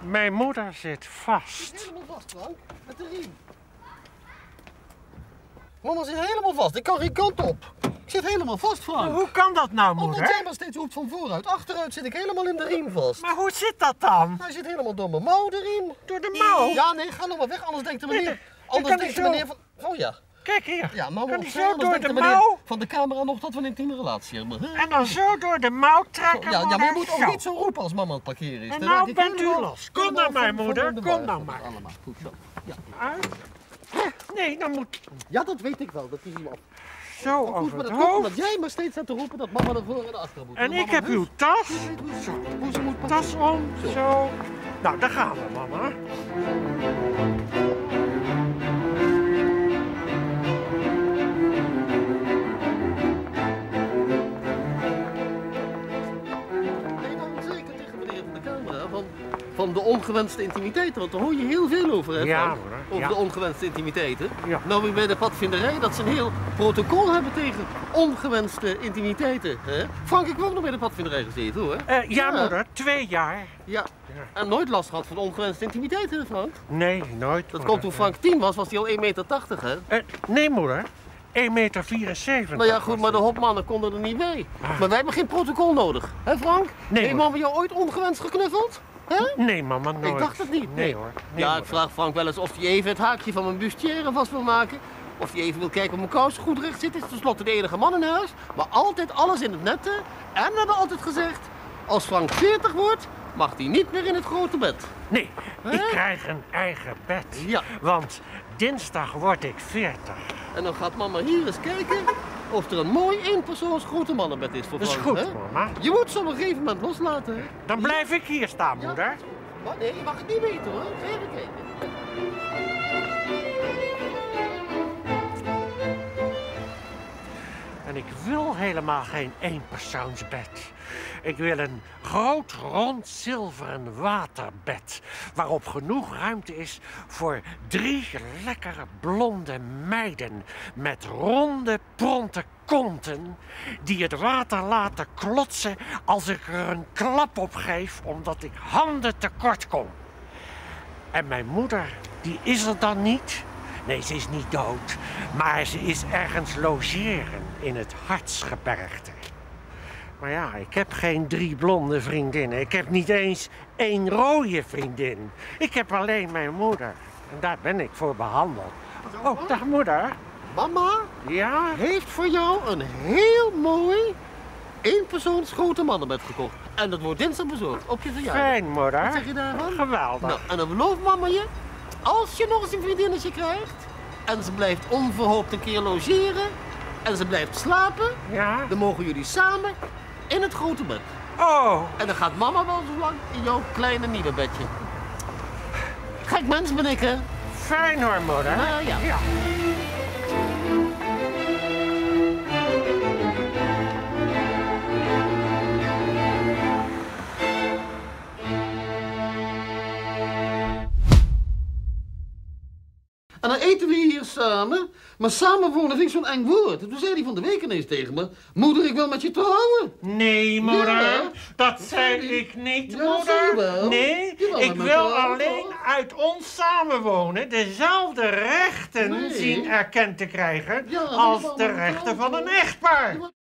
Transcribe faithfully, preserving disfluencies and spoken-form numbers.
Mijn moeder zit vast. Zit helemaal vast, Frank. Met de riem. Mama zit helemaal vast. Ik kan geen kant op. Ik zit helemaal vast, Frank. Hoe kan dat nou, moeder? Omdat jij maar steeds roept van vooruit. Achteruit zit ik helemaal in de riem vast. Maar hoe zit dat dan? Hij zit helemaal door mijn mouw, de riem. Door de mouw? Ja, nee, ga nog maar weg. Anders denkt de meneer... kan Anders die denkt de zo- meneer van... Oh ja. Kijk hier. Ja, mama, kan die opzij, zo anders door denkt de de meneer mouw? van de camera nog dat we een intieme relatie hebben. Hè? En dan zo door de mouw trekken. Ja, ja, maar je moet ook Zo. niet zo roepen als mama aan het parkeren is. En Dan nou raak ik bent u helemaal- los. Kom helemaal dan maar, van- van moeder. de Kom war. dan Dat maar. is allemaal goed zo. Ja. Uit. Nee, dan moet Ja, dat weet ik wel. Dat is iemand. zo Goed, over maar het dat komt hoofd. omdat jij maar steeds staat te roepen dat mama ervoor en achter moet. En Mama ik heb heus uw tas. weet hoe ze- hoe ze moet Tas parkeren. om. Zo. Nou, daar gaan we, mama. Nee, dan zeker tegen meneer van de camera van, van de ongewenste intimiteiten. Want daar hoor je heel veel over, hè, Ja, Frank? hoor, Over ja. de ongewenste intimiteiten. Ja. Nou, weer bij de padvinderij dat ze een heel protocol hebben tegen ongewenste intimiteiten. Hè? Frank, ik heb ook nog bij de padvinderij gezeten, hoor. Eh, ja, Ja. moeder. Twee jaar. Ja. Ja. En nooit last gehad van ongewenste intimiteiten, hè, Frank? Nee, nooit. Dat moeder. komt toen Frank tien was, was hij al één meter tachtig, hè? Eh, nee, moeder. één meter vierenzeventig. Nou ja, goed, maar de hopmannen konden er niet bij. Ah. Maar wij hebben geen protocol nodig, hè, Frank? Nee, Heeft hoor. mama jou ooit ongewenst geknuffeld? Hè? Nee, mama, nooit. Ik dacht het niet. Nee, hoor. Nee, Ja, ik moeder. vraag Frank wel eens of hij even het haakje van mijn bustière vast wil maken. Of hij even wil kijken of mijn kousen goed recht zitten. Is tenslotte de enige man in huis. Maar altijd alles in het nette. En we hebben altijd gezegd, als Frank veertig wordt, mag hij niet meer in het grote bed. Nee, Hè? ik krijg een eigen bed. Ja. Want dinsdag word ik veertig. En dan gaat mama hier eens kijken of er een mooi eenpersoons grote mannenbed is voor Dat is Frank. goed, hè? mama. Je moet ze op een gegeven moment loslaten. Hè? Dan blijf ik hier staan, Ja. moeder. Maar nee, je mag het niet weten hoor. Ga even kijken. En ik wil helemaal geen eenpersoonsbed. Ik wil een groot, rond, zilveren waterbed. Waarop genoeg ruimte is voor drie lekkere blonde meiden. Met ronde, pronte konten. Die het water laten klotsen als ik er een klap op geef. Omdat ik handen tekort kom. En mijn moeder, die is er dan niet. Nee, ze is niet dood. Maar ze is ergens logeren in het Hartsgebergte. Maar ja, ik heb geen drie blonde vriendinnen. Ik heb niet eens één rode vriendin. Ik heb alleen mijn moeder. En daar ben ik voor behandeld. Oh, dag moeder. Mama Ja? heeft voor jou een heel mooi eenpersoons grote mannenbed gekocht. En dat wordt dinsdag bezorgd op je verjaardag. Fijn, moeder. Wat zeg je daarvan? Geweldig. Nou, en dan belooft mama je, als je nog eens een vriendinnetje krijgt en ze blijft onverhoopt een keer logeren en ze blijft slapen, Ja? dan mogen jullie samen in het grote bed. Oh, En dan gaat mama wel zo lang in jouw kleine nieuwe bedje. Gek mens ben ik, hè? fijn hoor, moeder. Nou ja. Ja. En dan eten we hier samen. Maar samenwonen vind ik zo'n eng woord. Toen zei hij van de week ineens tegen me: moeder, ik wil met je trouwen. Nee, moeder, Ja, dat zei zei hij. ik niet, Ja, dat zei je moeder. wel. Nee, Je wou ik met me wil trouwen, alleen toch? uit ons samenwonen dezelfde rechten Nee. zien erkend te krijgen Ja, maar je als wou de met me rechten trouwen, van een toch? echtpaar. Je wou-